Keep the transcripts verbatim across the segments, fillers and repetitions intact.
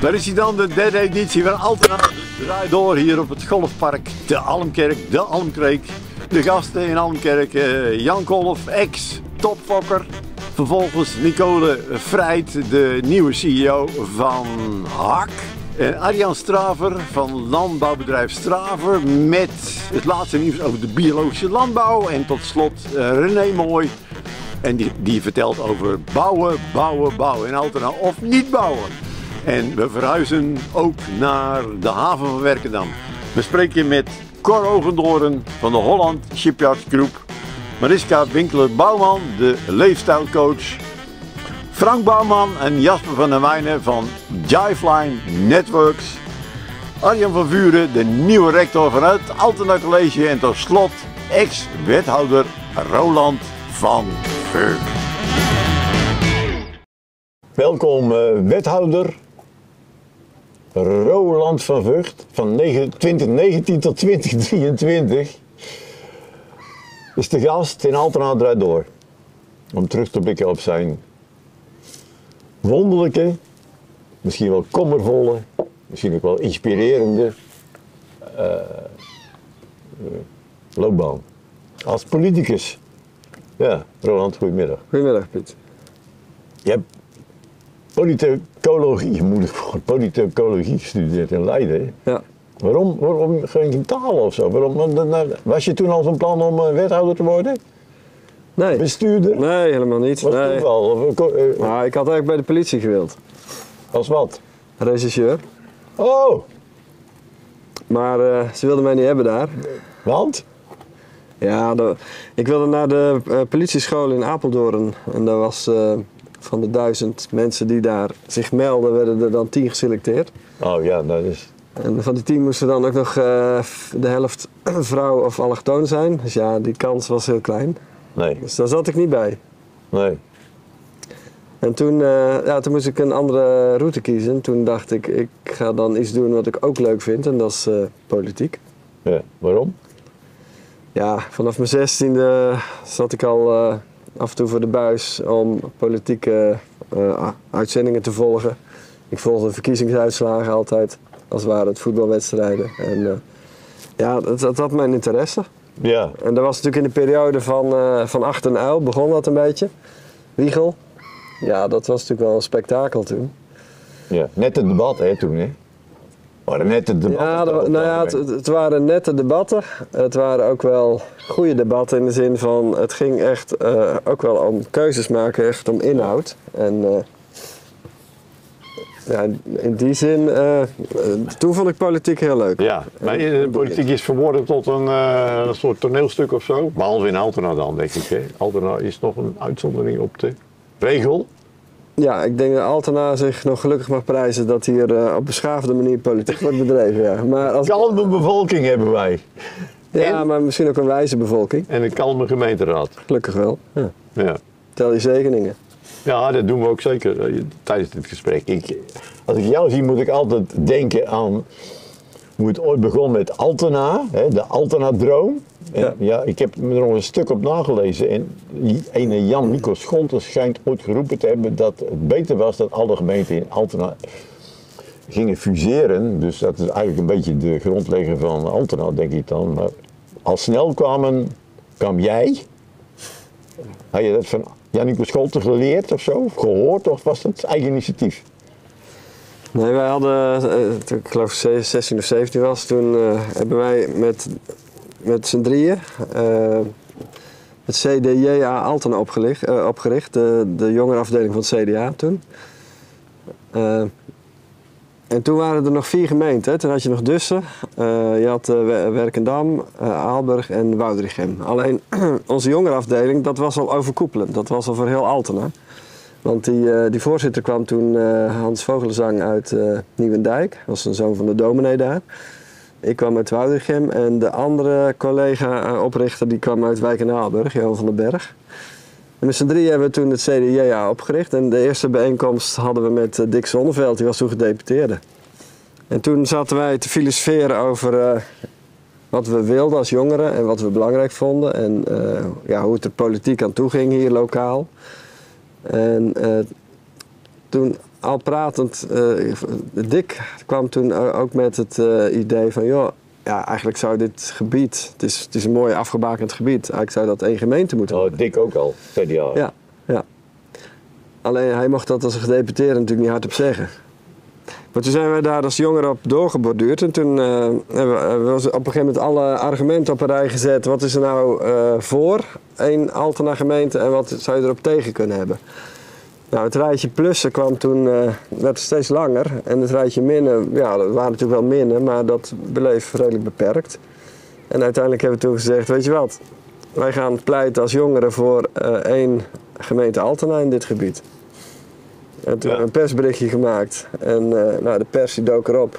Daar is hij dan, de derde editie van Altena. Draai door hier op het golfpark de Almkerk, de Almkreek. De gasten in Almkerk, uh, Jan Kolf, ex-topfokker. Vervolgens Nicole Vrijt, de nieuwe C E O van Hak. En Arjan Straver van landbouwbedrijf Straver met het laatste nieuws over de biologische landbouw. En tot slot uh, René Mooi. En die, die vertelt over bouwen, bouwen, bouwen in Altena of niet bouwen. En we verhuizen ook naar de haven van Werkendam. We spreken met Cor Ogendoorn van de Holland Shipyard Group. Mariska Winkler-Bouwman, de leefstijlcoach. Frank Bouwman en Jasper van der Wijnen van Jiveline Networks. Arjan van Vuren, de nieuwe rector van het Altena College. En tot slot ex-wethouder Roland van Veuk. Welkom uh, wethouder Roland van Vught van twintig negentien tot twintig drieëntwintig. Is de gast in Altena Draait Door. Om terug te blikken op zijn wonderlijke, misschien wel kommervolle, misschien ook wel inspirerende uh, uh, loopbaan. Als politicus. Ja, Roland, goedemiddag. Goedemiddag, Piet. Je hebt politicologie, moeilijk woord, politicologie gestudeerd in Leiden. Ja. Waarom, waarom geen taal of zo? Waarom, was je toen al van plan om wethouder te worden? Nee. Bestuurder? Nee, helemaal niet. Was nee. toeval? Of, uh, maar ik had eigenlijk bij de politie gewild. Als wat? Rechercheur. Oh! Maar uh, ze wilden mij niet hebben daar. Want? Ja, de, ik wilde naar de uh, politieschool in Apeldoorn. En daar was uh, van de duizend mensen die daar zich melden, werden er dan tien geselecteerd. Oh ja, dat is... En van die tien moesten dan ook nog uh, de helft vrouw of allochtoon zijn. Dus ja, die kans was heel klein. Nee. Dus daar zat ik niet bij. Nee. En toen, uh, ja, toen moest ik een andere route kiezen. Toen dacht ik, ik ga dan iets doen wat ik ook leuk vind. En dat is uh, politiek. Ja, waarom? Ja, vanaf mijn zestiende zat ik al uh, af en toe voor de buis om politieke uh, uitzendingen te volgen. Ik volgde verkiezingsuitslagen altijd, als waren het voetbalwedstrijden. En uh, ja, dat, dat had mijn interesse. Ja. En dat was natuurlijk in de periode van, uh, van Acht en Uil, begon dat een beetje. Wiegel. Ja, dat was natuurlijk wel een spektakel toen. Ja, net het debat hè, toen hè? waren nette debatten. Ja, de, nou ja, het, het waren nette debatten. Het waren ook wel goede debatten in de zin van, het ging echt uh, ook wel om keuzes maken, echt om inhoud. En uh, ja, in die zin, uh, toen vond ik politiek heel leuk. Ja, maar de politiek is verworden tot een, uh, een soort toneelstuk of zo. Behalve in Altena dan, denk ik. Hè. Altena is nog een uitzondering op de regel. Ja, ik denk dat Altena zich nog gelukkig mag prijzen dat hier uh, op beschaafde manier politiek wordt bedreven. Ja. Maar als... Kalme bevolking hebben wij. Ja, en... maar misschien ook een wijze bevolking. En een kalme gemeenteraad. Gelukkig wel. Ja. Ja. Tel je zegeningen. Ja, dat doen we ook zeker tijdens dit gesprek. Ik, als ik jou zie, moet ik altijd denken aan hoe het ooit begon met Altena, hè, de Altena-droom. En, ja. ja, ik heb er nog een stuk op nagelezen en ene Jan Nico Scholten schijnt ooit geroepen te hebben dat het beter was dat alle gemeenten in Altena gingen fuseren. Dus dat is eigenlijk een beetje de grondlegger van Altena, denk ik dan. Maar al snel kwamen, kwam jij, had je dat van Jan Nico Scholten geleerd of zo, of gehoord, of was dat eigen initiatief? Nee, wij hadden, toen ik geloof zestien of zeventien was, toen uh, hebben wij met, met z'n drieën uh, het C D J A Altena opgericht, uh, opgericht de, de jongerenafdeling van het C D A toen. Uh, en toen waren er nog vier gemeenten. Hè. Toen had je nog Dussen, uh, je had uh, Werkendam, uh, Aalburg en Woudrichem. Alleen onze jongerenafdeling, dat was al overkoepelend. Dat was al voor heel Altena. Want die, uh, die voorzitter kwam toen, uh, Hans Vogelenzang uit uh, Nieuwendijk. Dat was een zoon van de dominee daar. Ik kwam uit Woudrichem en de andere collega-oprichter die kwam uit Wijk en Aalburg, Johan van den Berg. En met z'n drie hebben we toen het C D J A opgericht. En de eerste bijeenkomst hadden we met uh, Dick Zonneveld, die was toen gedeputeerde. En toen zaten wij te filosoferen over uh, wat we wilden als jongeren en wat we belangrijk vonden. En uh, ja, hoe het er politiek aan toe ging hier lokaal. En uh, toen al pratend, uh, Dick kwam toen ook met het uh, idee van, joh, ja, eigenlijk zou dit gebied, het is, het is een mooi afgebakend gebied, eigenlijk zou dat één gemeente moeten worden. Oh, Dick ook al, C D A. Ja, ja. Alleen hij mocht dat als gedeputeerde natuurlijk niet hardop zeggen. Maar toen zijn wij daar als jongeren op doorgeborduurd en toen uh, hebben we, hebben we op een gegeven moment alle argumenten op een rij gezet. Wat is er nou uh, voor één Altena gemeente en wat zou je erop tegen kunnen hebben? Nou, het rijtje plussen kwam toen, uh, werd steeds langer en het rijtje minnen, ja, dat waren natuurlijk wel minnen, maar dat bleef redelijk beperkt. En uiteindelijk hebben we toen gezegd, weet je wat, wij gaan pleiten als jongeren voor uh, één gemeente Altena in dit gebied. En toen ja. hebben we een persberichtje gemaakt en uh, nou, de pers die dook erop.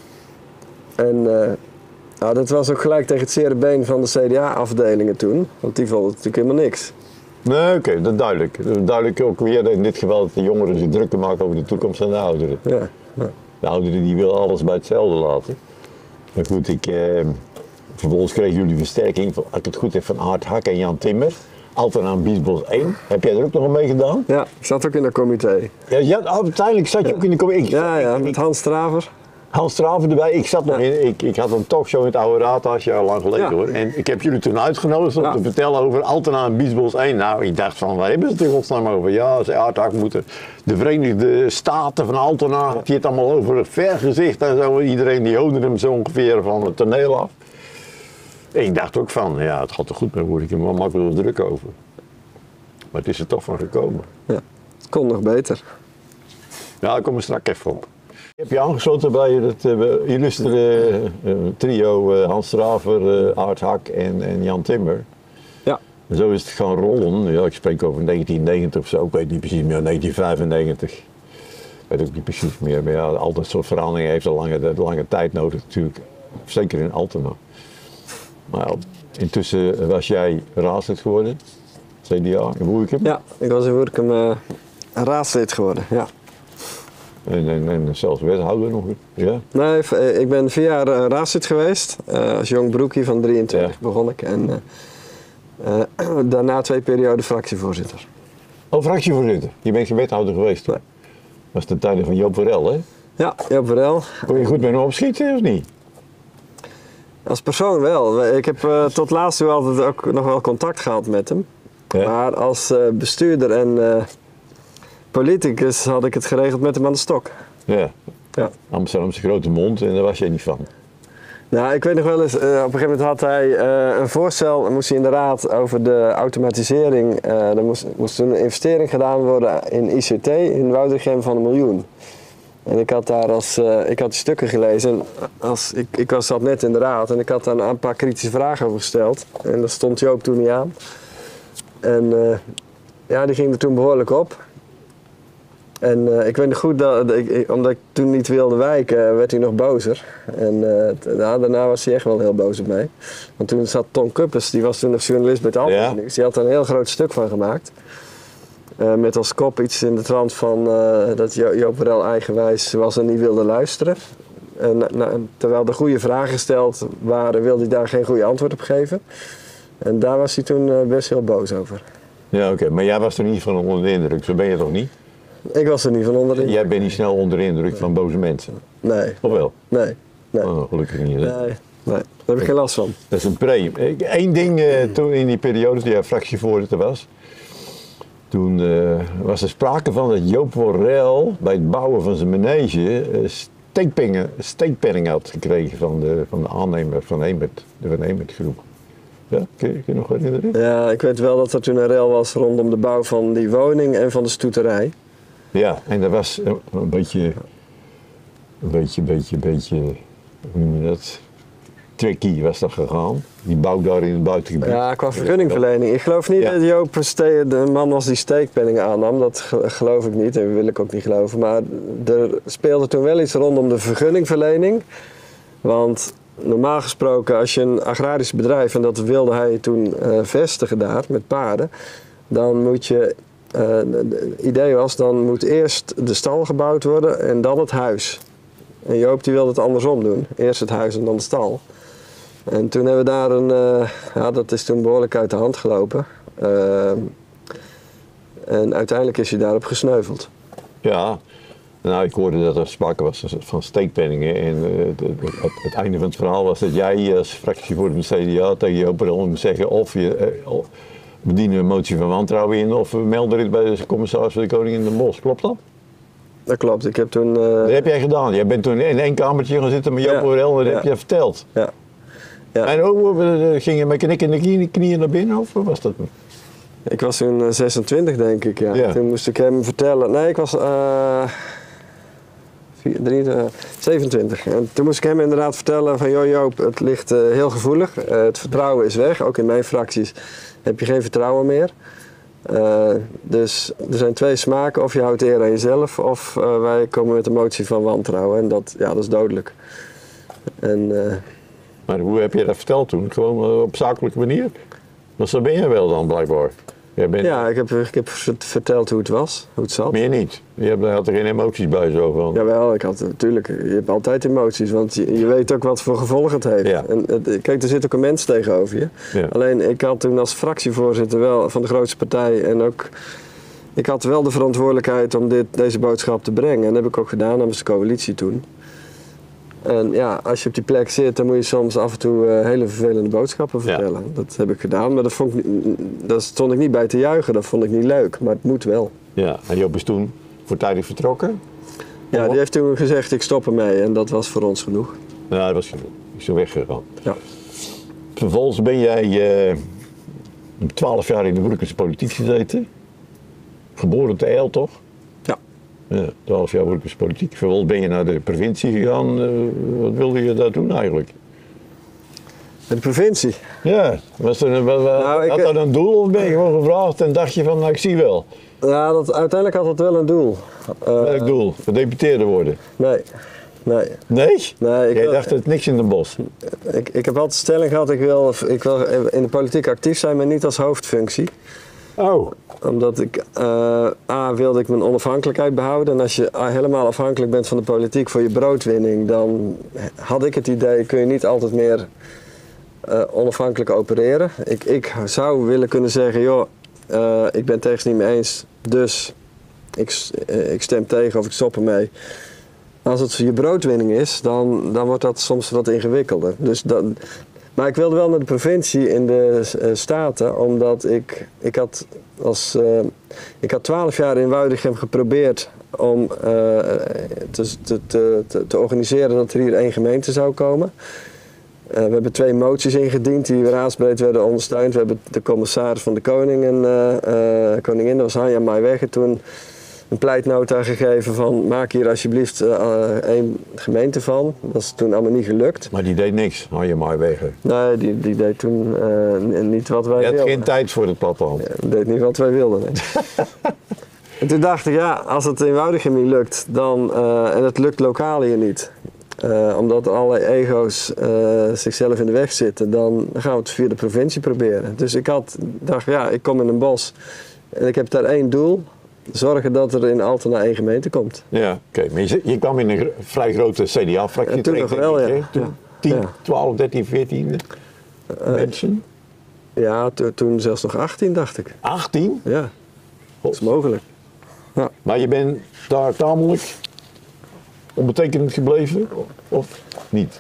En uh, nou, dat was ook gelijk tegen het zere been van de C D A-afdelingen toen, want die vonden het natuurlijk helemaal niks. Nee, oké, okay, dat is duidelijk. Dat is duidelijk ook weer in dit geval dat de jongeren zich druk maken over de toekomst van de ouderen. Ja, ja. De ouderen die willen alles bij hetzelfde laten. Maar goed, ik, eh, vervolgens kregen jullie versterking, van, als ik het goed heb, van Aart Hak en Jan Timmer. Altena aan Biesbos één. Heb jij er ook nog aan meegedaan? Ja, ik zat ook in dat comité. Ja, ja, uiteindelijk zat je ook in de comité. Ja, ja, met Hans Straver. Hans Straven erbij. Ik zat nog ja. in, ik, ik had een talkshow in het Oude Raadhuis, jaar lang geleden ja. hoor. En ik heb jullie toen uitgenodigd om ja. te vertellen over Altena en Biesbos één. Nou, ik dacht van, waar hebben ze het in godsnaam over? Ja, ze Aardhak moeten de Verenigde Staten van Altena, ja. die het allemaal over het vergezicht en zo. Iedereen die hoorde hem zo ongeveer van het toneel af. En ik dacht ook van, ja, het gaat er goed mee worden, ik heb er wel makkelijk druk over. Maar het is er toch van gekomen. Ja, het kon nog beter. Ja, daar komen we straks even op. Je hebt je aangesloten bij het uh, illustere uh, trio uh, Hans Straver, uh, Aart Hak en, en Jan Timmer. Ja. En zo is het gaan rollen. Ja, ik spreek over negentien negentig of zo, ik weet niet precies meer, negentien vijfennegentig. Ik weet ook niet precies meer, maar ja, al dat soort veranderingen heeft een lange, een lange tijd nodig natuurlijk. Zeker in Altena. Maar ja, intussen was jij raadslid geworden, C D A in Woerkum. Ja, ik was in Woerkum uh, raadslid geworden, ja. En, en, en zelfs wethouder nog? Ja? Nee, ik ben vier jaar uh, raadslid geweest. Uh, als jong broekie van drieëntwintig ja. begon ik. En uh, uh, daarna twee perioden fractievoorzitter. Oh, fractievoorzitter. Je bent geen wethouder geweest? Nee. Dat was de tijden van Joop Verel, hè? Ja, Joop Verel. Kon je goed met hem opschieten of niet? Als persoon wel. Ik heb uh, tot laatst toe altijd ook nog wel contact gehad met hem. Ja. Maar als uh, bestuurder en uh, politicus had ik het geregeld met hem aan de stok. Ja. Ja. Amsterdamse grote mond en daar was jij niet van. Nou, ik weet nog wel eens, uh, op een gegeven moment had hij uh, een voorstel, moest hij in de raad over de automatisering. Uh, er moest, moest toen een investering gedaan worden in I C T in Woudrichem van een miljoen. En ik had daar als, uh, ik had die stukken gelezen, als, ik, ik was, zat net in de raad en ik had daar een paar kritische vragen over gesteld. En daar stond Joop toen niet aan. En uh, ja, die ging er toen behoorlijk op. En uh, ik weet nog goed, dat, ik, ik, omdat ik toen niet wilde wijken, werd hij nog bozer. En uh, t, nou, daarna was hij echt wel heel boos op mij. Want toen zat Ton Kuppers, die was toen nog journalist bij het Algemeen Nieuws. Die had er een heel groot stuk van gemaakt. Uh, met als kop iets in de trant van uh, dat jo Joop Verel eigenwijs was en niet wilde luisteren. En, nou, terwijl er goede vragen gesteld waren, wilde hij daar geen goede antwoord op geven. En daar was hij toen uh, best heel boos over. Ja, oké. Okay. Maar jij was er niet van onder de indruk, zo ben je toch niet? Ik was er niet van onder de indruk. Jij bent niet snel onder de indruk nee. van boze mensen? Nee. Of wel? Nee. nee. Oh, gelukkig niet. Hè? Nee. Nee, daar heb ik geen last van. Dat is een pre. Eén ding uh, toen in die periode dat jij fractievoorzitter was. Toen uh, was er sprake van dat Joop Verel bij het bouwen van zijn manege uh, steekpenningen, steekpenning had gekregen van de, van de aannemer van Eemert, de Van Eemert groep. Ja, kun je, kun je nog herinneren? Ja, ik weet wel dat er toen een rel was rondom de bouw van die woning en van de stoeterij. Ja, en dat was een, een beetje, een beetje, beetje, beetje, hoe noem je dat? Tricky was dat gegaan. Die bouw daar in het buitengebied. Ja, qua vergunningverlening. Ik geloof niet ja. dat Joop de man was die steekpenningen aannam. Dat geloof ik niet en wil ik ook niet geloven. Maar er speelde toen wel iets rondom de vergunningverlening. Want normaal gesproken, als je een agrarisch bedrijf, en dat wilde hij toen uh, vestigen daar met paarden, dan moet je, uh, het idee was, dan moet eerst de stal gebouwd worden en dan het huis. En Joop die wilde het andersom doen. Eerst het huis en dan de stal. En toen hebben we daar een, uh, ja, dat is toen behoorlijk uit de hand gelopen. Uh, en uiteindelijk is hij daarop gesneuveld. Ja, Nou, ik hoorde dat er sprake was van steekpenningen. En uh, het, het, het einde van het verhaal was dat jij als fractievoorzitter van de C D A tegen Joop Rel moet zeggen of je uh, of we dienen een motie van wantrouwen in of we melden dit bij de commissaris van de Koning in Den Bosch. Klopt dat? Dat klopt. Ik heb toen... Uh... Dat heb jij gedaan. Jij bent toen in één kamertje gaan zitten met Joop ja. Rel en dat ja. heb je verteld. Ja. ja. En hoe ging je met knikkende knieën naar binnen of was dat? Ik was toen zesentwintig denk ik, ja. ja. Toen moest ik hem vertellen... Nee, ik was... Uh... zevenentwintig. En toen moest ik hem inderdaad vertellen van joh Joop, het ligt uh, heel gevoelig. Uh, het vertrouwen is weg. Ook in mijn fracties heb je geen vertrouwen meer. Uh, dus er zijn twee smaken. Of je houdt eer aan jezelf of uh, wij komen met een motie van wantrouwen. En dat, ja, dat is dodelijk. En, uh, maar hoe heb je dat verteld toen? Gewoon uh, op zakelijke manier? Dus zo ben je wel dan blijkbaar. Bent... Ja, ik heb, ik heb verteld hoe het was, hoe het zat. Meer niet? Je hebt, had er geen emoties bij zo van? Jawel, ik had natuurlijk. Je hebt altijd emoties, want je, je weet ook wat voor gevolgen het heeft. Ja. En, kijk, er zit ook een mens tegenover je. Ja. Alleen, ik had toen als fractievoorzitter wel van de grootste partij en ook... Ik had wel de verantwoordelijkheid om dit, deze boodschap te brengen. En dat heb ik ook gedaan namens de coalitie toen. En ja, als je op die plek zit, dan moet je soms af en toe uh, hele vervelende boodschappen vertellen. Ja. Dat heb ik gedaan, maar dat vond ik, daar stond ik niet bij te juichen. Dat vond ik niet leuk, maar het moet wel. Ja, en Joop is toen voortijdig vertrokken? Ja, die heeft toen gezegd, ik stop ermee. En dat was voor ons genoeg. Ja, dat was genoeg. Ik is toen weggegaan. Ja. Vervolgens ben jij twaalf uh, jaar in de Broekers politiek gezeten. Geboren te Eil, toch? Ja, twaalf jaar Broekers politiek. Vervolgens ben je naar de provincie gegaan. Uh, wat wilde je daar doen eigenlijk? De provincie? Ja, was er, was, nou, had ik, dat een doel of ben je gewoon gevraagd en dacht je van, nou ik zie wel? Ja, dat, uiteindelijk had het wel een doel. Uh, Welk doel? Gedeputeerde worden? Nee. Nee? Nee? nee ik Jij wil, dacht het niks in Den Bosch? Ik, ik heb altijd de stelling gehad, ik wil, ik wil in de politiek actief zijn, maar niet als hoofdfunctie. Oh. Omdat ik, uh, A, wilde ik mijn onafhankelijkheid behouden. En als je helemaal afhankelijk bent van de politiek voor je broodwinning, dan had ik het idee, kun je niet altijd meer uh, onafhankelijk opereren. Ik, ik zou willen kunnen zeggen, joh, uh, ik ben het tegen niet mee eens, dus ik, uh, ik stem tegen of ik stop ermee. Als het je broodwinning is, dan, dan wordt dat soms wat ingewikkelder. Dus dat, maar ik wilde wel naar de provincie in de uh, Staten, omdat ik, ik had als, uh, ik had twaalf jaar in Wuidichem geprobeerd om uh, te, te, te, te organiseren dat er hier één gemeente zou komen. Uh, we hebben twee moties ingediend die raadsbreed werden ondersteund. We hebben de commissaris van de Koning en uh, uh, koningin, dat was Hanja Maiwegge, toen een pleitnota gegeven van maak hier alsjeblieft uh, één gemeente van. Dat is toen allemaal niet gelukt. Maar die deed niks, Hanja Maiwegge? Nee, die, die deed toen uh, niet wat wij wilden. Je had geen tijd voor het platteland? Ja, die deed niet wat wij wilden. Nee. En toen dacht ik, ja, als het in Wuidichem niet lukt, dan, uh, en het lukt lokaal hier niet, uh, omdat allerlei ego's uh, zichzelf in de weg zitten, dan gaan we het via de provincie proberen. Dus ik had, dacht, ja, ik kom in een bos en ik heb daar één doel. Zorgen dat er in Altena één gemeente komt. Ja, oké. Okay. Maar je, je kwam in een vrij grote C D A-fractie. Ja, toen nog wel, ja. Toen tien, ja. twaalf, dertien, veertien uh, mensen? Ja, to, toen zelfs nog achttien, dacht ik. achttien? Ja, dat is mogelijk. Ja. Maar je bent daar tamelijk onbetekenend gebleven, of niet?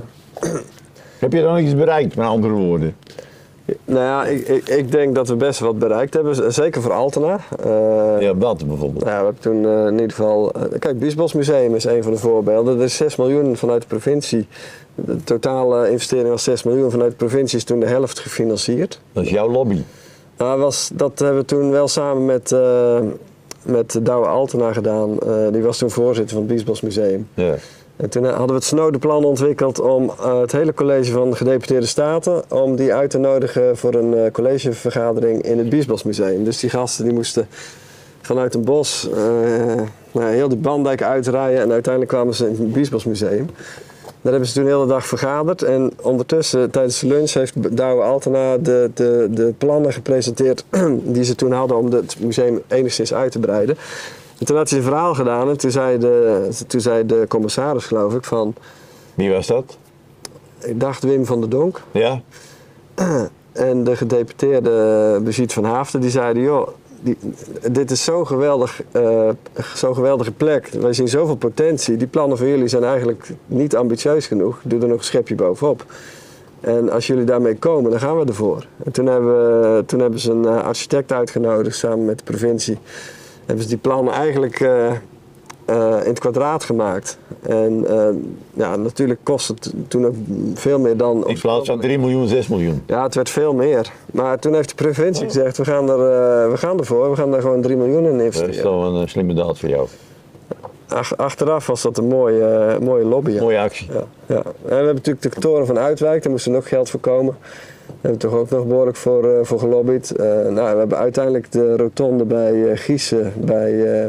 Heb je dan iets bereikt, met andere woorden? Nou ja, ik, ik, ik denk dat we best wat bereikt hebben, zeker voor Altena. Uh, ja, wat bijvoorbeeld? Ja, we hebben toen uh, in ieder geval... Uh, kijk, Biesbos Museum is een van de voorbeelden. Er is zes miljoen vanuit de provincie. De totale investering was zes miljoen. Vanuit de provincie is toen de helft gefinancierd. Dat is jouw lobby? Nou, was, dat hebben we toen wel samen met, uh, met Douwe Altena gedaan. Uh, die was toen voorzitter van het Biesbos Museum. Ja. En toen hadden we het snode plan ontwikkeld om uh, het hele college van gedeputeerde staten, om die uit te nodigen voor een uh, collegevergadering in het Biesbos Museum. Dus die gasten die moesten vanuit een bos uh, nou, heel die Bandijk uitrijden en uiteindelijk kwamen ze in het Biesbos Museum. Daar hebben ze toen de hele dag vergaderd en ondertussen tijdens de lunch heeft Douwe Altena de, de, de plannen gepresenteerd die ze toen hadden om het museum enigszins uit te breiden. En toen had hij een verhaal gedaan en toen zei, de, toen zei de commissaris, geloof ik, van... Wie was dat? Ik dacht Wim van der Donk. Ja. En de gedeputeerde Brigitte van Haafden, die zeiden, joh, die, dit is zo'n geweldig, uh, zo'n geweldige plek. Wij zien zoveel potentie. Die plannen van jullie zijn eigenlijk niet ambitieus genoeg. Doe er nog een schepje bovenop. En als jullie daarmee komen, dan gaan we ervoor. En toen hebben, we, toen hebben ze een uh, architect uitgenodigd samen met de provincie. Hebben ze die plannen eigenlijk uh, uh, in het kwadraat gemaakt. En uh, ja, natuurlijk kost het toen ook veel meer dan... In plaats van drie miljoen, zes miljoen. Ja, het werd veel meer. Maar toen heeft de provincie oh. gezegd, we gaan, er, uh, we gaan ervoor. We gaan daar gewoon drie miljoen in investeren. Dat is wel een uh, slimme daad voor jou. Ach, achteraf was dat een mooie, uh, mooie lobby. Ja. Mooie actie. Ja, ja. En we hebben natuurlijk de toren van Uitwijk, daar moest er nog geld voor komen. Daar hebben we toch ook nog behoorlijk voor, uh, voor gelobbyd. Uh, nou, we hebben uiteindelijk de rotonde bij uh, Giesen, bij uh,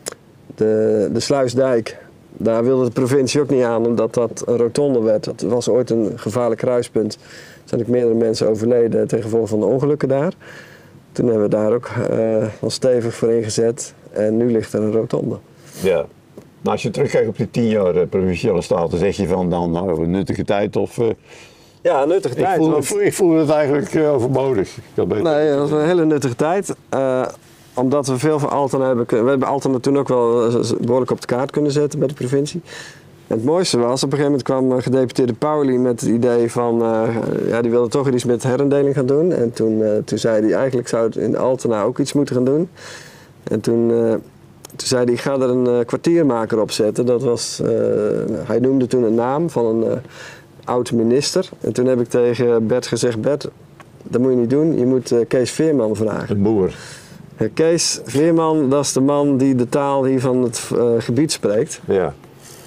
de, de Sluisdijk. Daar wilde de provincie ook niet aan, omdat dat een rotonde werd. Dat was ooit een gevaarlijk kruispunt. Er zijn ook meerdere mensen overleden ten gevolge van de ongelukken daar. Toen hebben we daar ook uh, al stevig voor ingezet. En nu ligt er een rotonde. Ja. Maar als je terugkijkt op die tien jaar uh, provinciale staten, zeg je van dan nou, een nuttige tijd of... Uh, ja, nuttige tijd. Ik voel, want... ik voel, ik voel het eigenlijk uh, overbodig. Nee, dat was een hele nuttige tijd. Uh, omdat we veel van Altena hebben kunnen... We hebben Altena toen ook wel behoorlijk op de kaart kunnen zetten bij de provincie. En het mooiste was, op een gegeven moment kwam gedeputeerde Pauli met het idee van... Uh, ja, die wilde toch iets met herindeling gaan doen. En toen, uh, toen zei hij, eigenlijk zou het in Altena ook iets moeten gaan doen. En toen... Uh, Toen zei hij, ik ga er een uh, kwartiermaker op zetten. Dat was, uh, hij noemde toen een naam van een uh, oud-minister. En toen heb ik tegen Bert gezegd, Bert, dat moet je niet doen. Je moet uh, Kees Veerman vragen. Een boer. Uh, Kees Veerman, dat is de man die de taal hier van het uh, gebied spreekt. Ja.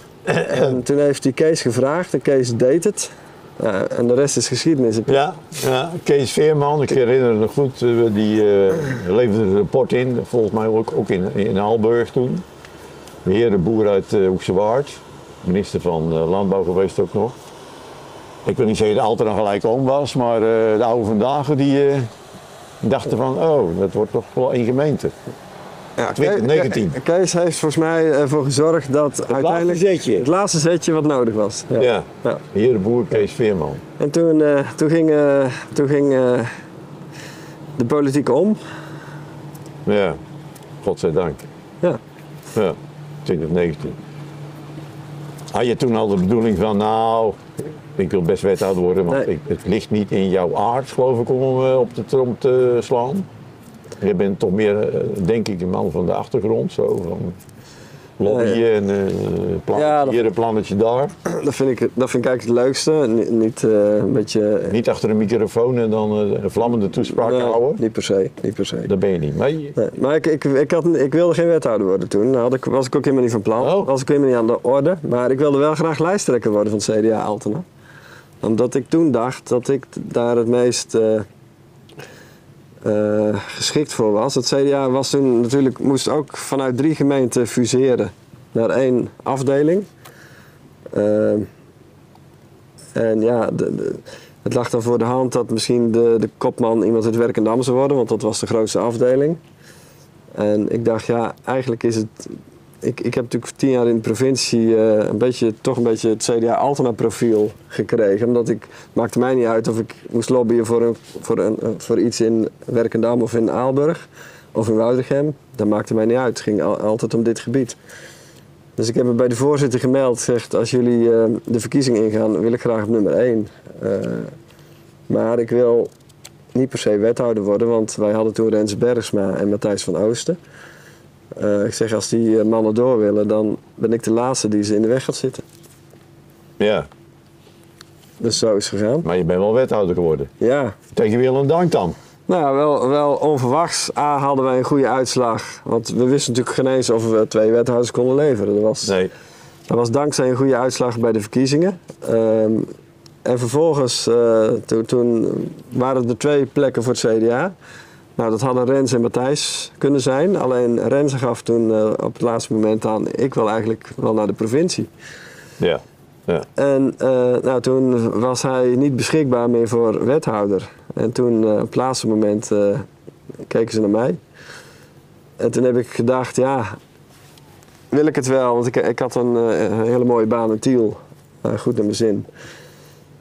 En toen heeft hij Kees gevraagd en Kees deed het. Uh, en de rest is geschiedenis. Ja, ja, Kees Veerman, ik herinner me nog goed, die uh, leverde een rapport in, volgens mij ook, ook in, in Aalburg toen. De heer de boer uit uh, Hoekse Waard, minister van uh, Landbouw geweest ook nog. Ik wil niet zeggen dat Altena gelijk om was, maar uh, de oude vandaag die uh, dachten van, oh, dat wordt toch wel één gemeente. Ja, twintig negentien. Kees heeft volgens mij ervoor gezorgd dat het uiteindelijk laatste zetje. het laatste zetje wat nodig was. Ja, ja. ja. Hier de boer Kees Veerman. En toen, uh, toen ging, uh, toen ging uh, de politiek om. Ja, godzijdank. Ja. Ja, twintig negentien. Had je toen al de bedoeling van, nou, ik wil best wethouder worden, want nee. ik, het ligt niet in jouw aard, geloof ik, om uh, op de trom te slaan? Je bent toch meer, denk ik, een man van de achtergrond, zo van lobbyen ja, ja. en uh, plan, ja, dat, hier een plannetje daar. Dat vind ik, dat vind ik eigenlijk het leukste. Niet, niet uh, een beetje... Niet achter een microfoon en dan uh, een vlammende toespraak nee, houden? Niet per se, niet per se. Dat ben je niet. Maar, je... nee, maar ik, ik, ik, had, ik wilde geen wethouder worden toen. Had ik, was ik ook helemaal niet van plan. Oh. Was ik helemaal niet aan de orde. Maar ik wilde wel graag lijsttrekker worden van het C D A Altena. Omdat ik toen dacht dat ik daar het meest... Uh, Uh, geschikt voor was. Het C D A was toen natuurlijk, moest ook vanuit drie gemeenten fuseren naar één afdeling. Uh, en ja, de, de, het lag dan voor de hand dat misschien de, de kopman iemand uit Werkendam zou worden, want dat was de grootste afdeling. En ik dacht, ja, eigenlijk is het... Ik, ik heb natuurlijk tien jaar in de provincie uh, een beetje, toch een beetje het C D A Altena profiel gekregen. Omdat ik, het maakte mij niet uit of ik moest lobbyen voor, een, voor, een, voor iets in Werkendam of in Aalburg of in Woudrichem. Dat maakte mij niet uit. Het ging al, altijd om dit gebied. Dus ik heb me bij de voorzitter gemeld. Gezegd, als jullie uh, de verkiezing ingaan, wil ik graag op nummer één. Uh, maar ik wil niet per se wethouder worden, want wij hadden toen Rens Bergsma en Matthijs van Oosten. Uh, ik zeg, als die mannen door willen, dan ben ik de laatste die ze in de weg gaat zitten. Ja. Dus zo is het gegaan. Maar je bent wel wethouder geworden. Ja. Tegen wie een dank dan? Nou ja, wel, wel onverwachts. A, hadden wij een goede uitslag. Want we wisten natuurlijk geen eens of we twee wethouders konden leveren. Dat was, nee. dat was dankzij een goede uitslag bij de verkiezingen. Um, en vervolgens, uh, to, toen waren er twee plekken voor het C D A. Nou, dat hadden Rens en Matthijs kunnen zijn. Alleen Rens gaf toen uh, op het laatste moment aan, ik wil eigenlijk wel naar de provincie. Ja. Ja. En uh, nou, toen was hij niet beschikbaar meer voor wethouder. En toen uh, op het laatste moment uh, keken ze naar mij. En toen heb ik gedacht, ja, wil ik het wel? Want ik, ik had een, uh, een hele mooie baan in Tiel. Uh, goed naar mijn zin.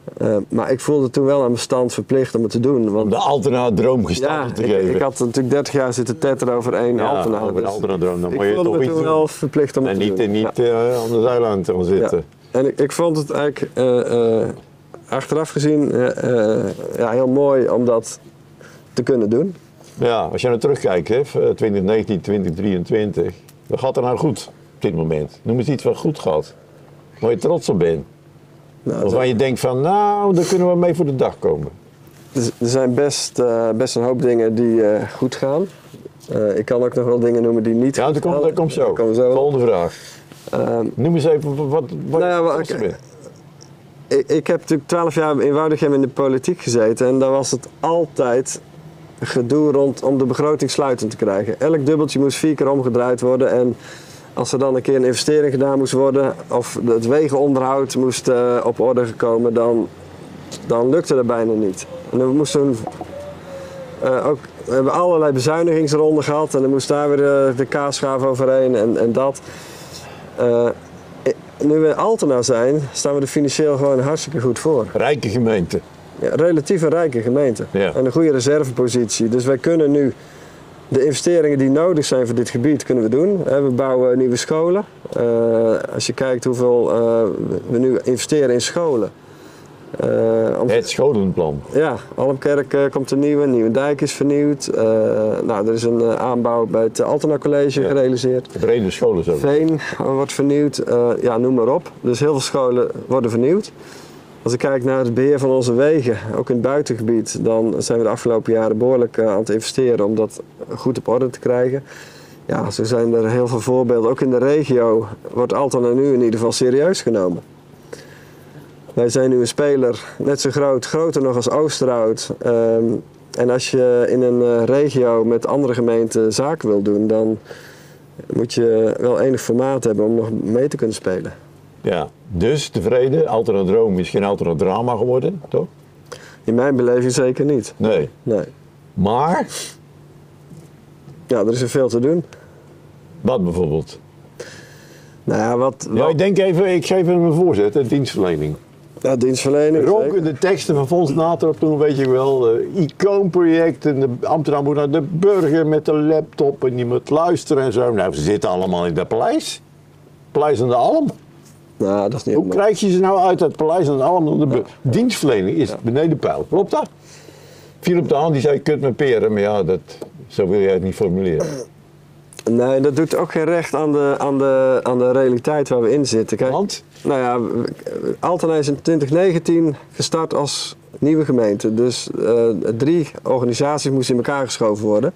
Uh, maar ik voelde toen wel aan mijn stand verplicht om het te doen. Want, om de Altena-droom gestalte ja, te ik, geven. Ik had natuurlijk dertig jaar zitten tetteren over één ja, Altena. over de dus Altena-droom. Dan ik moet je voelde toch me iets toen doen. wel verplicht om en het niet, te doen. En niet ja. uh, aan de zijlijn te gaan zitten. Ja. En ik, ik vond het eigenlijk uh, uh, achteraf gezien uh, uh, ja, heel mooi om dat te kunnen doen. Ja, als je nou terugkijkt, hè, twintig negentien, twintig drieëntwintig, wat gaat er nou goed op dit moment? Noem eens iets wat goed gaat, waar je trots op bent. Nou, of waar je denkt van, nou, daar kunnen we mee voor de dag komen. Er zijn best, uh, best een hoop dingen die uh, goed gaan. Uh, ik kan ook nog wel dingen noemen die niet ja, goed gaan. Ja, dat komt zo. Kom zo. Volgende vraag. Uh, Noem eens even wat, wat nou ja, je trots op bent. Ik, ik heb natuurlijk twaalf jaar in Woudrichem in de politiek gezeten en daar was het altijd gedoe rond om de begroting sluitend te krijgen. Elk dubbeltje moest vier keer omgedraaid worden en als er dan een keer een investering gedaan moest worden of het wegenonderhoud moest uh, op orde gekomen, dan, dan lukte dat bijna niet. En dan moesten uh, ook, we hebben allerlei bezuinigingsronden gehad en dan moest daar weer de, de kaasschaaf overheen en, en dat. Uh, nu we Altena zijn, staan we er financieel gewoon hartstikke goed voor. Rijke gemeente. Ja, relatief een rijke gemeente. Ja. En een goede reservepositie. Dus wij kunnen nu de investeringen die nodig zijn voor dit gebied kunnen we doen. We bouwen nieuwe scholen. Uh, als je kijkt hoeveel uh, we nu investeren in scholen. Uh, om... Het scholenplan. Ja, Almkerk uh, komt een nieuwe, Nieuwendijk is vernieuwd. Uh, nou, er is een uh, aanbouw bij het Altena College ja. gerealiseerd. Brede scholen zo. Veen wordt vernieuwd, uh, ja, noem maar op. Dus heel veel scholen worden vernieuwd. Als ik kijk naar het beheer van onze wegen, ook in het buitengebied, dan zijn we de afgelopen jaren behoorlijk uh, aan het investeren om dat goed op orde te krijgen. Ja, zo zijn er heel veel voorbeelden. Ook in de regio wordt Altena nu in ieder geval serieus genomen. Wij zijn nu een speler net zo groot, groter nog als Oosterhout. Um, en als je in een uh, regio met andere gemeenten zaken wil doen, dan moet je wel enig formaat hebben om nog mee te kunnen spelen. Ja, dus tevreden. Altena-droom is geen Altena-drama geworden, toch? In mijn beleving zeker niet. Nee. Nee. Maar? Ja, er is er veel te doen. Wat bijvoorbeeld? Nou ja, wat... wat... Ja, ik denk even, ik geef even een voorzet, de dienstverlening. Ja, dienstverlening. Roken de teksten van Fons Natrap toen, weet je wel, uh, icoonproject en de ambtenaar moet naar de burger met de laptop en die moet luisteren en zo. Nou, ze zitten allemaal in dat paleis. Paleis aan de Alm. Nou, dat is niet Hoe krijg je ze nou uit het paleis aan de Alm naar de burger? Ja. Dienstverlening is ja. beneden pijl. Klopt dat? Viel op de hand, die zei kut met peren, maar ja, dat, zo wil jij het niet formuleren. Nee, dat doet ook geen recht aan de, aan de, aan de realiteit waar we in zitten. Kijk, Want? Nou ja, Altena is in twintig negentien gestart als nieuwe gemeente. Dus uh, drie organisaties moesten in elkaar geschoven worden.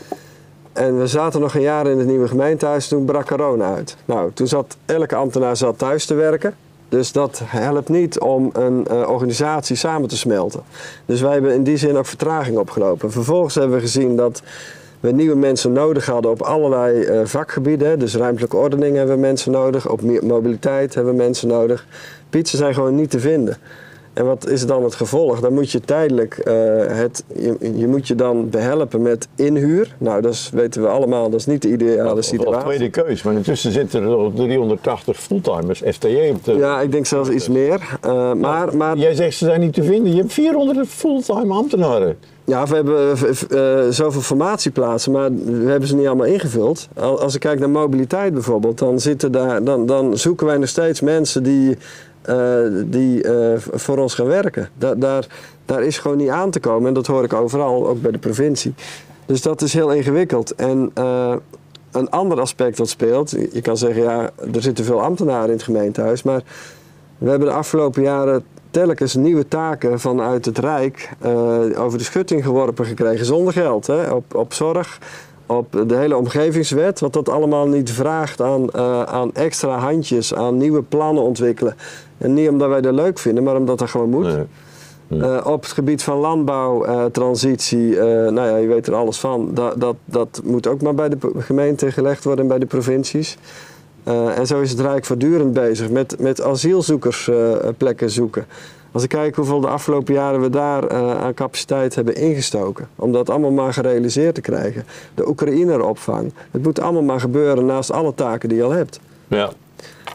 En we zaten nog een jaar in het nieuwe gemeentehuis, toen brak corona uit. Nou, toen zat elke ambtenaar zat thuis te werken. Dus dat helpt niet om een uh, organisatie samen te smelten. Dus wij hebben in die zin ook vertraging opgelopen. Vervolgens hebben we gezien dat we nieuwe mensen nodig hadden op allerlei uh, vakgebieden. Dus ruimtelijke ordening hebben we mensen nodig. Op mobiliteit hebben we mensen nodig. Fietsen zijn gewoon niet te vinden. En wat is dan het gevolg? Dan moet je tijdelijk, uh, het, je, je moet je dan behelpen met inhuur. Nou, dat is, weten we allemaal, dat is niet de ideale situatie. Dat is tweede keus, maar intussen zitten er driehonderdtachtig fulltimers, F T E op de... Ja, ik denk zelfs iets meer. Uh, maar, maar... Jij zegt ze zijn niet te vinden, je hebt vierhonderd fulltime ambtenaren. Ja, we hebben uh, zoveel formatieplaatsen, maar we hebben ze niet allemaal ingevuld. Als ik kijk naar mobiliteit bijvoorbeeld, dan, zitten daar, dan, dan zoeken wij nog steeds mensen die... Uh, die uh, voor ons gaan werken. Da daar, daar is gewoon niet aan te komen en dat hoor ik overal, ook bij de provincie. Dus dat is heel ingewikkeld. En uh, een ander aspect dat speelt, je kan zeggen ja, er zitten veel ambtenaren in het gemeentehuis, maar we hebben de afgelopen jaren telkens nieuwe taken vanuit het Rijk uh, over de schutting geworpen gekregen zonder geld, hè, op, op zorg. Op de hele omgevingswet, wat dat allemaal niet vraagt aan, uh, aan extra handjes, aan nieuwe plannen ontwikkelen. En niet omdat wij dat leuk vinden, maar omdat dat gewoon moet. Nee. Nee. Uh, op het gebied van landbouw, uh, transitie, uh, nou ja, je weet er alles van. Dat, dat, dat moet ook maar bij de gemeente gelegd worden en bij de provincies. Uh, en zo is het Rijk voortdurend bezig met, met asielzoekersplekken uh, zoeken. Als ik kijk hoeveel de afgelopen jaren we daar uh, aan capaciteit hebben ingestoken. Om dat allemaal maar gerealiseerd te krijgen. De Oekraïneropvang. Het moet allemaal maar gebeuren naast alle taken die je al hebt. Ja.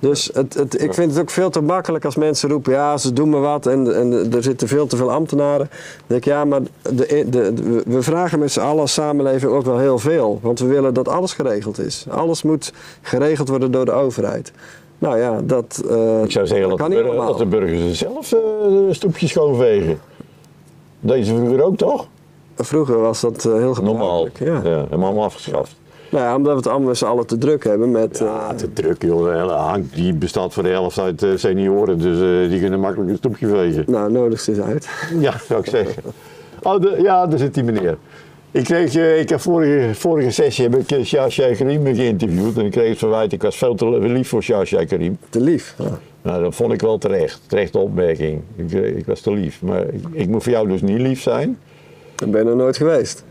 Dus het, het, ik vind het ook veel te makkelijk als mensen roepen, ja, ze doen maar wat en, en er zitten veel te veel ambtenaren. Dan denk ik, ja, maar de, de, de, we vragen met z'n allen als samenleving ook wel heel veel. Want we willen dat alles geregeld is. Alles moet geregeld worden door de overheid. Nou ja, dat uh, Ik zou zeggen, dat dat, kan de, niet burger, allemaal. dat de burgers zelf uh, de stoepjes schoonvegen. Deze vroeger ook, toch? Vroeger was dat uh, heel Normaal. gebruikelijk. Ja. Ja, hebben we allemaal afgeschaft. Nou ja, omdat we het allemaal met z'n allen te druk hebben met... Uh, Ja, te druk joh. De hele Hank die bestaat voor de helft uit uh, senioren, dus uh, die kunnen makkelijk een stoepje vegen. nou, nodig is uit. Ja, zou ik zeggen. Oh, de, ja, daar zit die meneer. Ik, kreeg, uh, ik heb vorige, vorige sessie heb ik uh, Shah Karim geïnterviewd en ik kreeg het verwijt, ik was veel te lief voor Shah Karim. Te lief. Ja. Nou, dat vond ik wel terecht. Terechte opmerking. Ik, uh, ik was te lief. Maar ik, ik moet voor jou dus niet lief zijn. Dan ben je er nooit geweest.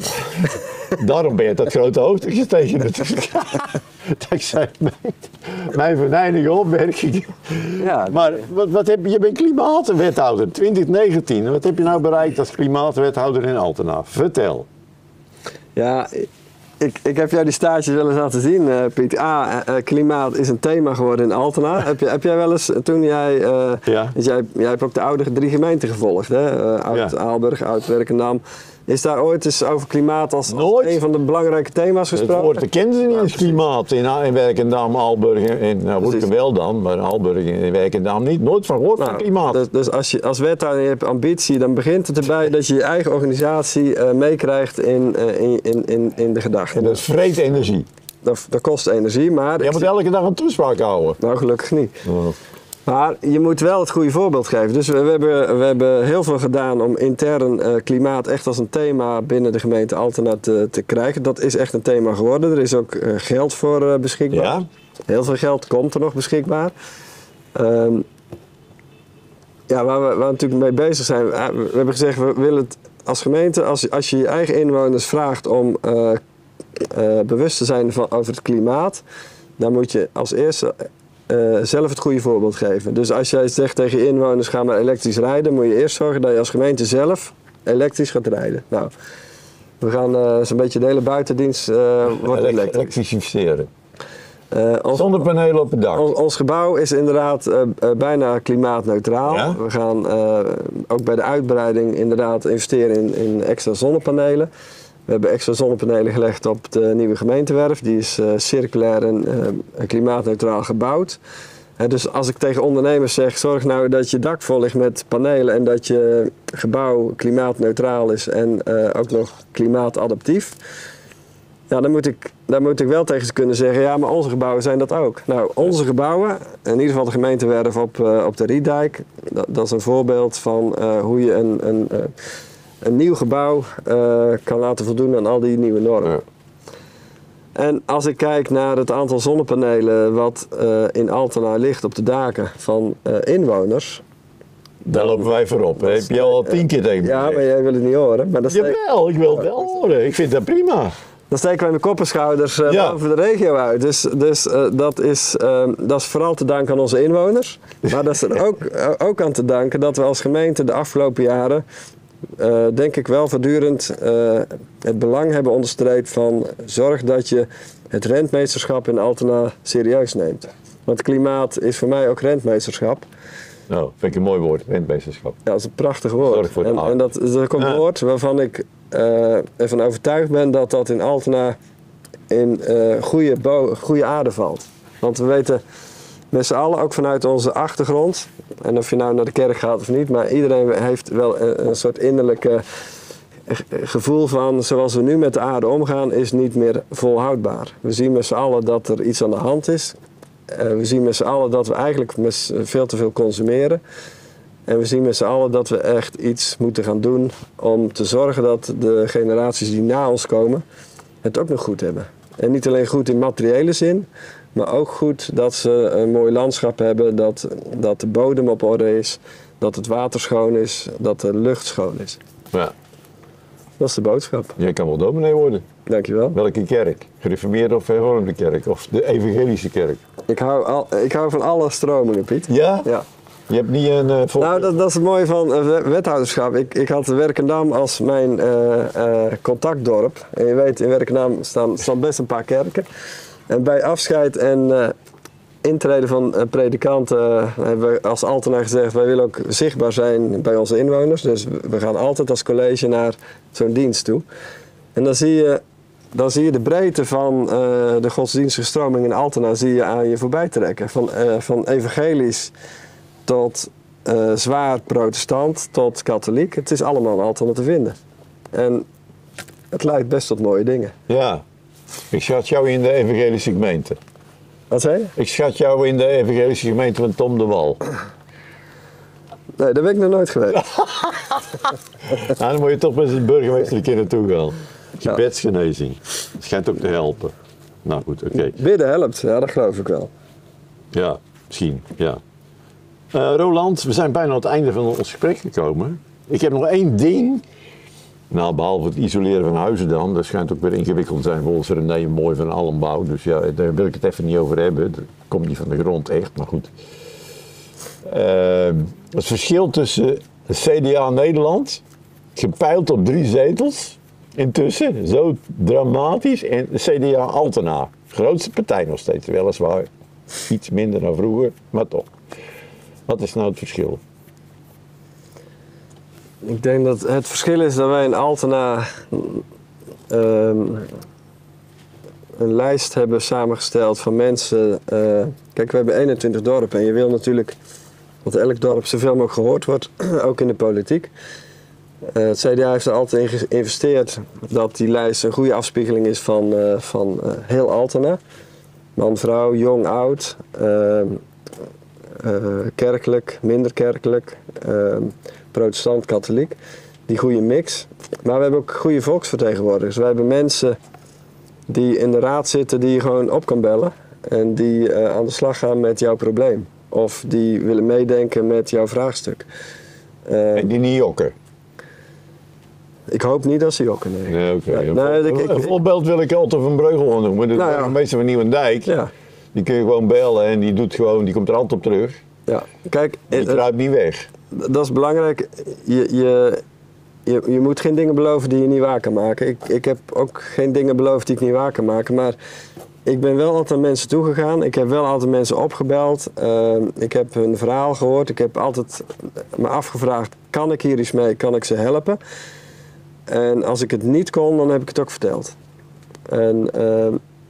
Daarom ben je dat grote hoogte gestegen natuurlijk. Dankzij mijn, mijn venijnige opmerking. Ja, Maar wat, wat heb je, je bent klimaatwethouder, twintig negentien. Wat heb je nou bereikt als klimaatwethouder in Altena? Vertel. Ja, ik, ik heb jou die stages wel eens laten zien, uh, Piet. A, uh, klimaat is een thema geworden in Altena. heb, je, heb jij wel eens, toen jij, uh, Ja. dus jij, jij hebt ook de oude drie gemeenten gevolgd, hè? Uh, Oud-Aalburg, Oud-Werkendam. Is daar ooit eens over klimaat als, als Nooit. een van de belangrijke thema's Het gesproken? woord kennen ze niet eens klimaat in, in Werkendam, Aalburg en nou Hoeken wel dan, maar Aalburg en Werkendam niet. Nooit van gehoord van Nou, klimaat. Dus, dus als je als wethouder je hebt ambitie, dan begint het erbij dat je je eigen organisatie uh, meekrijgt in, uh, in, in, in, in de gedachten. En dat is vreet energie. Dat, dat kost energie, maar... Je moet elke dag een toespraak houden. Nou, gelukkig niet. Oh. Maar je moet wel het goede voorbeeld geven. Dus we, we, hebben, we hebben heel veel gedaan om intern uh, klimaat echt als een thema binnen de gemeente Altena te, te krijgen. Dat is echt een thema geworden. Er is ook uh, geld voor uh, beschikbaar. Ja? Heel veel geld komt er nog beschikbaar. Um, ja, waar we, waar we natuurlijk mee bezig zijn. Uh, we hebben gezegd, we willen het als gemeente, als, als je je eigen inwoners vraagt om uh, uh, bewust te zijn van, over het klimaat, dan moet je als eerste uh, zelf het goede voorbeeld geven. Dus als jij zegt tegen je inwoners, ga maar elektrisch rijden, moet je eerst zorgen dat je als gemeente zelf elektrisch gaat rijden. Nou, we gaan uh, zo'n beetje de hele buitendienst uh, wordt Elek- elektrisch. Elektrificeren. Uh, ons, Zonnepanelen op het dak. ons, ons gebouw is inderdaad uh, uh, bijna klimaatneutraal. Ja? We gaan uh, ook bij de uitbreiding inderdaad investeren in, in extra zonnepanelen. We hebben extra zonnepanelen gelegd op de nieuwe gemeentewerf. Die is uh, circulair en uh, klimaatneutraal gebouwd. He, dus als ik tegen ondernemers zeg, zorg nou dat je dak vol ligt met panelen en dat je gebouw klimaatneutraal is en uh, ook nog klimaatadaptief. Ja, dan moet ik, dan moet ik wel tegen ze kunnen zeggen, ja, maar onze gebouwen zijn dat ook. Nou, onze gebouwen, in ieder geval de gemeentewerf op, uh, op de Riedijk, dat, dat is een voorbeeld van uh, hoe je een, een, uh, een nieuw gebouw uh, kan laten voldoen aan al die nieuwe normen. Ja. En als ik kijk naar het aantal zonnepanelen wat uh, in Altena ligt op de daken van uh, inwoners. Daar lopen wij voorop. Heb je al tien keer tegen me Ja, gezegd. maar jij wil het niet horen. Maar dan, steek, Jawel, ik wil het wel horen. Ik vind dat prima. dan steken wij met kop en schouders uh, Ja. boven de regio uit. Dus, dus uh, dat, is, uh, dat is vooral te danken aan onze inwoners. Maar dat is er ook, uh, ook aan te danken dat we als gemeente de afgelopen jaren, uh, denk ik wel voortdurend, uh, het belang hebben onderstreept van zorg dat je het rentmeesterschap in Altena serieus neemt. Want klimaat is voor mij ook rentmeesterschap. Nou, vind ik een mooi woord, rentmeesterschap. Ja, dat is een prachtig woord. Zorg voor de en, aarde. en dat, dat is ook een Ja. woord waarvan ik uh, ervan overtuigd ben dat dat in Altena in uh, goede, bo- goede aarde valt. Want we weten met z'n allen, ook vanuit onze achtergrond, en of je nou naar de kerk gaat of niet, maar iedereen heeft wel een, een soort innerlijke gevoel van, zoals we nu met de aarde omgaan, is niet meer volhoudbaar. We zien met z'n allen dat er iets aan de hand is. Uh, we zien met z'n allen dat we eigenlijk met veel te veel consumeren. En we zien met z'n allen dat we echt iets moeten gaan doen om te zorgen dat de generaties die na ons komen het ook nog goed hebben. En niet alleen goed in materiële zin, maar ook goed dat ze een mooi landschap hebben, dat, dat de bodem op orde is, dat het water schoon is, dat de lucht schoon is. Ja, Dat is de boodschap. jij kan wel dominee worden. Dankjewel. Welke kerk? Gereformeerde of hervormde kerk? Of de evangelische kerk? Ik hou, al, ik hou van alle stromingen, Piet. Ja? Ja. Je hebt niet een... Uh, vol- Nou, dat, dat is het mooie van uh, wethouderschap. Ik, ik had Werkendam als mijn uh, uh, contactdorp. En je weet, in Werkendam staan, staan best een paar kerken. En bij afscheid en, uh, intreden van uh, predikanten uh, hebben we als Altena gezegd, wij willen ook zichtbaar zijn bij onze inwoners. Dus we gaan altijd als college naar zo'n dienst toe. En dan zie je, dan zie je de breedte van uh, de godsdienstige stroming in Altena zie je aan je voorbij trekken. Van, uh, van evangelisch tot uh, zwaar protestant tot katholiek. Het is allemaal in Altena te vinden. En het leidt best tot mooie dingen. Ja, ik schat jou in de evangelische gemeente. Wat zei je? Ik schat jou in de evangelische gemeente van Tom de Wal. Nee, daar ben ik nog nooit geweest. Nou, dan moet je toch met de burgemeester een keer naartoe gaan. Gebedsgenezing. Dat schijnt ook te helpen. Nou goed, oké. Okay. Bidden helpt, ja, dat geloof ik wel. Ja, misschien, ja. Uh, Roland, we zijn bijna aan het einde van ons gesprek gekomen. Ik heb nog één ding. Nou, behalve het isoleren van huizen dan. Dat schijnt ook weer ingewikkeld te zijn volgens René Mooi van Allenbouw. Dus ja, daar wil ik het even niet over hebben. Dat komt niet van de grond echt, maar goed. Uh, het verschil tussen de C D A Nederland, gepeild op drie zetels, intussen, zo dramatisch. En de C D A Altena, grootste partij nog steeds, weliswaar. Iets minder dan vroeger, maar toch. Wat is nou het verschil? Ik denk dat het verschil is dat wij in Altena um, een lijst hebben samengesteld van mensen. Uh, kijk, we hebben eenentwintig dorpen en je wil natuurlijk dat elk dorp zoveel mogelijk gehoord wordt, ook in de politiek. Uh, het C D A heeft er altijd in geïnvesteerd dat die lijst een goede afspiegeling is van, uh, van uh, heel Altena. Man, vrouw, jong, oud, uh, uh, kerkelijk, minder kerkelijk, uh, protestant, katholiek. Die goede mix. Maar we hebben ook goede volksvertegenwoordigers. We hebben mensen die in de raad zitten die je gewoon op kan bellen. En die uh, aan de slag gaan met jouw probleem. Of die willen meedenken met jouw vraagstuk. Uh, en die niet jokken? Ik hoop niet dat ze jokken, nee. Nee, oké. Okay. Nee, nee, een voorbeeld wil ik Otto van Breugel noemen. De nou, ja. meester van Nieuwendijk. Ja. Die kun je gewoon bellen en die, doet gewoon, die komt er altijd op terug. Ja. Kijk, die kruipt niet weg. Dat is belangrijk. Je, je, je, je moet geen dingen beloven die je niet waar kan maken. Ik, ik heb ook geen dingen beloofd die ik niet waar kan maken. Maar ik ben wel altijd naar mensen toegegaan. Ik heb wel altijd mensen opgebeld. Uh, ik heb hun verhaal gehoord. Ik heb altijd me afgevraagd, kan ik hier iets mee? Kan ik ze helpen? En als ik het niet kon, dan heb ik het ook verteld. En, uh,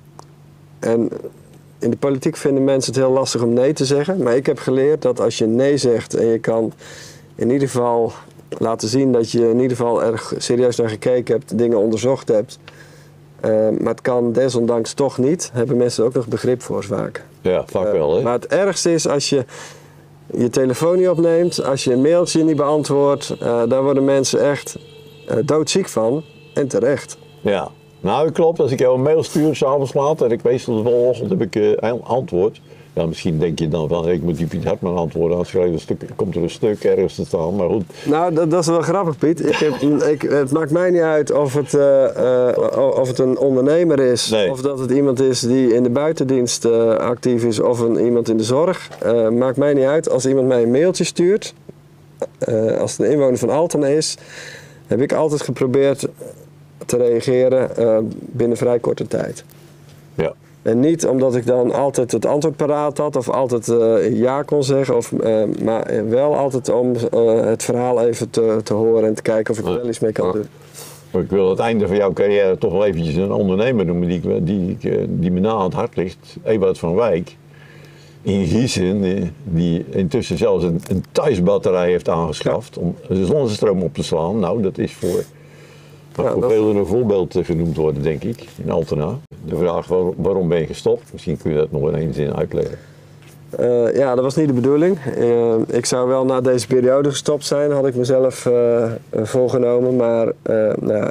en in de politiek vinden mensen het heel lastig om nee te zeggen. Maar ik heb geleerd dat als je nee zegt en je kan in ieder geval laten zien dat je in ieder geval erg serieus naar gekeken hebt, dingen onderzocht hebt. Uh, maar het kan desondanks toch niet, hebben mensen er ook nog begrip voor vaak. Ja, vaak wel hè. Uh, maar het ergste is als je je telefoon niet opneemt, als je een mailtje niet beantwoordt, uh, daar worden mensen echt uh, doodziek van en terecht. Ja. Nou, klopt. Als ik jou een mail stuur, s'avonds laat, en ik weet dat de volgende ochtend heb ik uh, antwoord. Ja, misschien denk je dan van, ik moet die Piet Hartman antwoorden, anders een stuk, komt er een stuk ergens te staan, maar goed. Nou, dat, dat is wel grappig, Piet. Ik heb, ik, het maakt mij niet uit of het, uh, uh, of het een ondernemer is, nee. Of dat het iemand is die in de buitendienst uh, actief is, of een, iemand in de zorg. Uh, maakt mij niet uit. Als iemand mij een mailtje stuurt, uh, als het een inwoner van Altena is, heb ik altijd geprobeerd te reageren uh, binnen vrij korte tijd. Ja. En niet omdat ik dan altijd het antwoord paraat had of altijd uh, ja kon zeggen, of, uh, maar wel altijd om uh, het verhaal even te, te horen en te kijken of ik er wel iets mee kan doen. Maar ik wil aan het einde van jouw carrière toch wel eventjes een ondernemer noemen die, die, die, die me na aan het hart ligt. Ewout van Wijk in Giezen, die, die intussen zelfs een, een thuisbatterij heeft aangeschaft om de zonnestroom op te slaan. Nou, dat is voor... Maar ja, voor velen een voorbeeld genoemd worden, denk ik, in Altena. De vraag waar, waarom ben je gestopt? Misschien kun je dat nog in één zin uitleggen. Uh, ja, dat was niet de bedoeling. Uh, ik zou wel na deze periode gestopt zijn, had ik mezelf uh, voorgenomen. Maar uh, nou,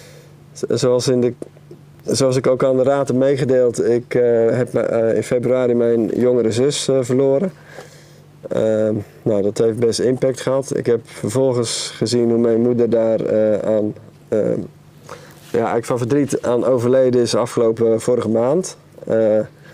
zoals, in de, zoals ik ook aan de raad heb meegedeeld, ik uh, heb uh, in februari mijn jongere zus uh, verloren. Uh, nou, dat heeft best impact gehad. Ik heb vervolgens gezien hoe mijn moeder daar uh, aan... Uh, ja, eigenlijk van verdriet aan overleden is afgelopen vorige maand. Uh,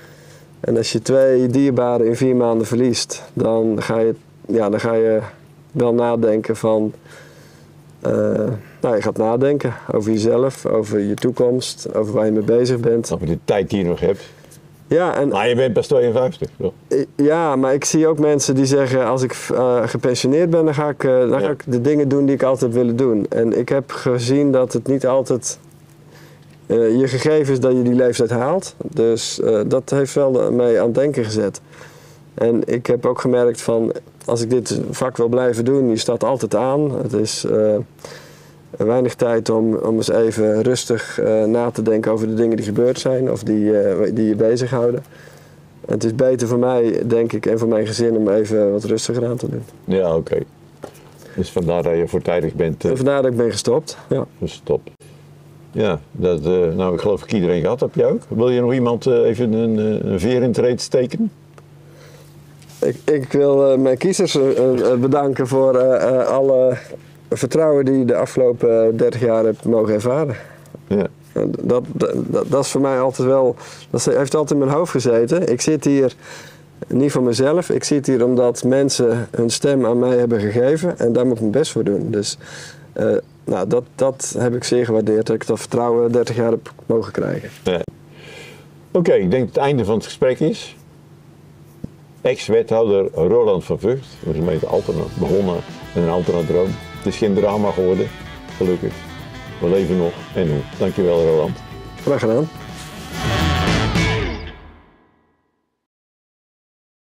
en als je twee dierbaren in vier maanden verliest, dan ga je, ja, dan ga je wel nadenken van... Uh, nou, je gaat nadenken over jezelf, over je toekomst, over waar je mee bezig bent. Over de tijd die je nog hebt. Ja, en, Maar je bent pas tweeënvijftig, toch? ja, maar ik zie ook mensen die zeggen, als ik uh, gepensioneerd ben, dan, ga ik, uh, dan ja. ga ik de dingen doen die ik altijd willen doen. En ik heb gezien dat het niet altijd uh, je gegeven is dat je die leeftijd haalt. Dus uh, dat heeft wel mij aan het denken gezet. En ik heb ook gemerkt van, als ik dit vak wil blijven doen, je staat altijd aan. Het is uh, weinig tijd om, om eens even rustig uh, na te denken over de dingen die gebeurd zijn of die, uh, die je bezighouden. En het is beter voor mij, denk ik, en voor mijn gezin om even wat rustiger aan te doen. Ja, oké. Okay. Dus vandaar dat je voortijdig bent... Uh, en vandaar dat ik ben gestopt, ja. Gestopt. Ja, dat, uh, nou ik geloof ik iedereen gehad, heb je ook. Wil je nog iemand uh, even een, een veer in het reet steken? Ik, ik wil uh, mijn kiezers uh, uh, bedanken voor uh, uh, alle vertrouwen die ik de afgelopen dertig jaar heb mogen ervaren. Ja. Dat, dat, dat is voor mij altijd wel, dat heeft altijd in mijn hoofd gezeten. Ik zit hier niet voor mezelf, ik zit hier omdat mensen hun stem aan mij hebben gegeven en daar moet ik mijn best voor doen. Dus uh, nou, dat, dat heb ik zeer gewaardeerd, dat ik dat vertrouwen dertig jaar heb mogen krijgen. Ja. Oké, okay, ik denk dat het einde van het gesprek is. Ex-wethouder Roland van Vught, de gemeente Altena, begonnen met een Altena-droom. Het is geen drama geworden, gelukkig. We leven nog en hoe. Dankjewel Roland. Graag gedaan.